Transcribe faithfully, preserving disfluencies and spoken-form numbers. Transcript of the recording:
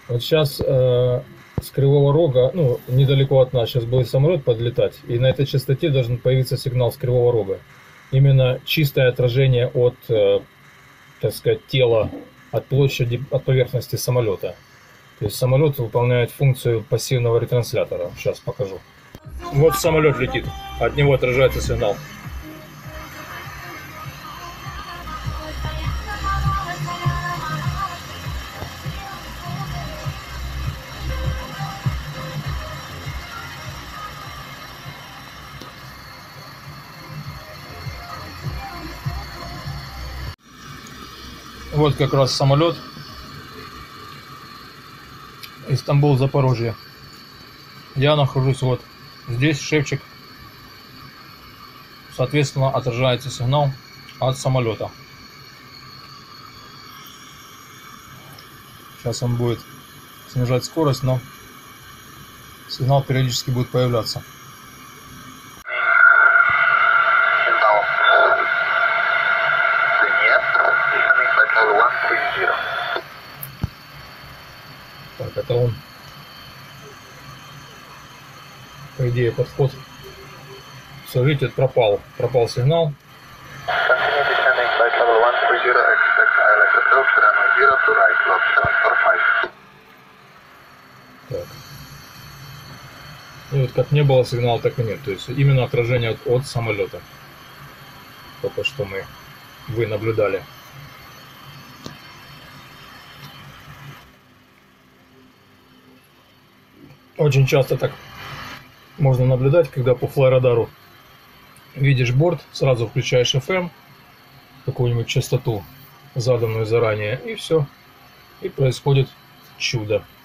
Вот сейчас э, с Кривого Рога, ну, недалеко от нас, сейчас будет самолет подлетать, и на этой частоте должен появиться сигнал с Кривого Рога. Именно чистое отражение от, э, так сказать, тела, от площади, от поверхности самолета. То есть самолет выполняет функцию пассивного ретранслятора. Сейчас покажу. Вот самолет летит, от него отражается сигнал. Вот как раз самолет. Истамбул, Запорожье. Я нахожусь вот здесь, шефчик. Соответственно, отражается сигнал от самолета. Сейчас он будет снижать скорость, но сигнал периодически будет появляться. Так, это он. По идее, подход. Все, видите, пропал. Пропал сигнал. Так. И вот как не было сигнала, так и нет. То есть именно отражение от, от самолета. Только что мы, вы наблюдали. Очень часто так можно наблюдать, когда по флайрадару видишь борт, сразу включаешь эф эм, какую-нибудь частоту, заданную заранее, и все. И происходит чудо.